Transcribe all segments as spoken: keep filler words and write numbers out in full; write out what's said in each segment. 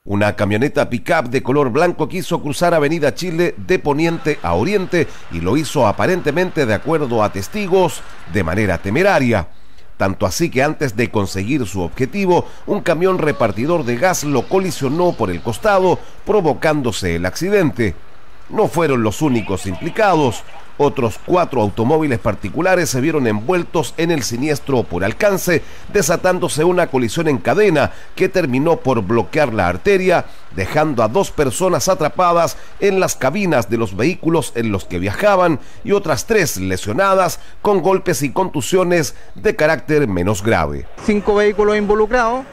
Una camioneta pick-up de color blanco quiso cruzar Avenida Chile de poniente a oriente y lo hizo aparentemente, de acuerdo a testigos, de manera temeraria. Tanto así que antes de conseguir su objetivo, un camión repartidor de gas lo colisionó por el costado, provocándose el accidente. No fueron los únicos implicados. Otros cuatro automóviles particulares se vieron envueltos en el siniestro por alcance, desatándose una colisión en cadena que terminó por bloquear la arteria, dejando a dos personas atrapadas en las cabinas de los vehículos en los que viajaban y otras tres lesionadas con golpes y contusiones de carácter menos grave. Cinco vehículos involucrados,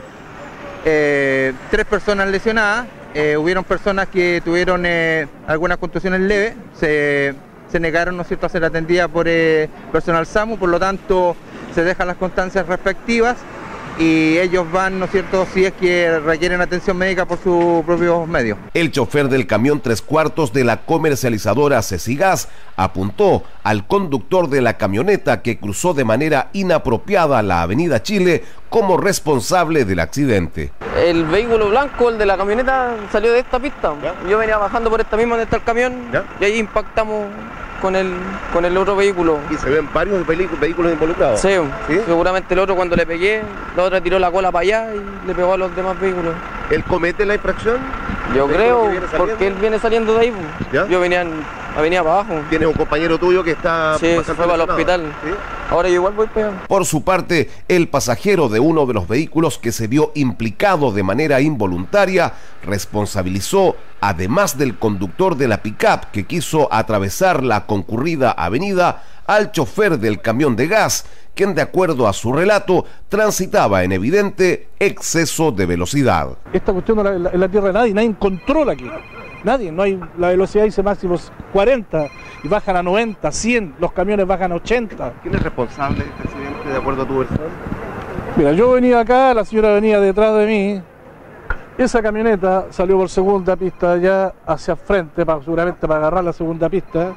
eh, tres personas lesionadas, eh, hubieron personas que tuvieron eh, algunas contusiones leves, se... se negaron, ¿no es cierto?, a ser atendidas por eh, personal SAMU, por lo tanto se dejan las constancias respectivas y ellos van, ¿no es cierto?, si es que requieren atención médica por sus propios medios. El chofer del camión tres cuartos de la comercializadora Cecigas apuntó al conductor de la camioneta que cruzó de manera inapropiada la Avenida Chile como responsable del accidente. El vehículo blanco, el de la camioneta, salió de esta pista. ¿Ya? Yo venía bajando por esta misma donde está el camión. ¿Ya? Y ahí impactamos con el, con el otro vehículo. ¿Y se ven varios vehículos involucrados? Sí, ¿sí? Seguramente el otro, cuando le pegué, la otra tiró la cola para allá y le pegó a los demás vehículos. ¿Él comete la infracción? Yo creo, porque él viene saliendo de ahí. ¿Ya? Yo venía, venía para abajo. ¿Tienes un compañero tuyo que está... Sí, se fue para el hospital. ¿Sí? Ahora yo igual voy para allá. Por su parte, el pasajero de uno de los vehículos que se vio implicado de manera involuntaria responsabilizó, además del conductor de la pick-up que quiso atravesar la concurrida avenida, al chofer del camión de gas, quien, de acuerdo a su relato, transitaba en evidente exceso de velocidad. Esta cuestión no es la, la tierra de nadie, nadie controla aquí. Nadie, no hay, la velocidad dice máximo cuarenta y bajan a noventa, cien, los camiones bajan a ochenta. ¿Quién es responsable de este accidente, de acuerdo a tu versión? Mira, yo venía acá, la señora venía detrás de mí, esa camioneta salió por segunda pista allá hacia frente, para, seguramente para agarrar la segunda pista,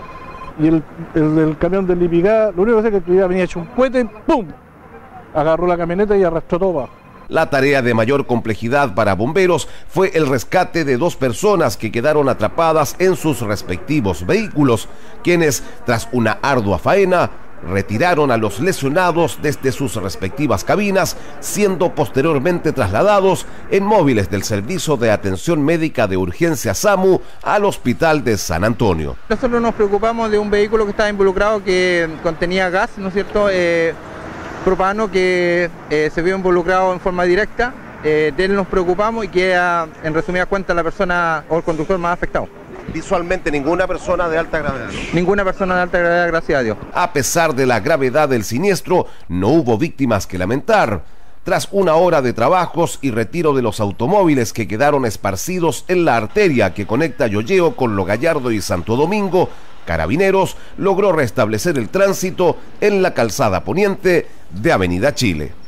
y el, el, el camión del Lipigá, lo único que sé es que ya venía hecho un cohete, ¡pum!, agarró la camioneta y arrastró todo abajo. La tarea de mayor complejidad para bomberos fue el rescate de dos personas que quedaron atrapadas en sus respectivos vehículos, quienes, tras una ardua faena, retiraron a los lesionados desde sus respectivas cabinas, siendo posteriormente trasladados en móviles del Servicio de Atención Médica de Urgencia SAMU al Hospital de San Antonio. Nosotros nos preocupamos de un vehículo que estaba involucrado que contenía gas, ¿no es cierto?, eh, propano, que eh, se vio involucrado en forma directa. Eh, de él nos preocupamos y queda, en resumidas cuentas, la persona o el conductor más afectado. Visualmente ninguna persona de alta gravedad, ¿no? Ninguna persona de alta gravedad, gracias a Dios. A pesar de la gravedad del siniestro, no hubo víctimas que lamentar. Tras una hora de trabajos y retiro de los automóviles que quedaron esparcidos en la arteria que conecta Yoyeo con Lo Gallardo y Santo Domingo, Carabineros logró restablecer el tránsito en la calzada poniente de Avenida Chile.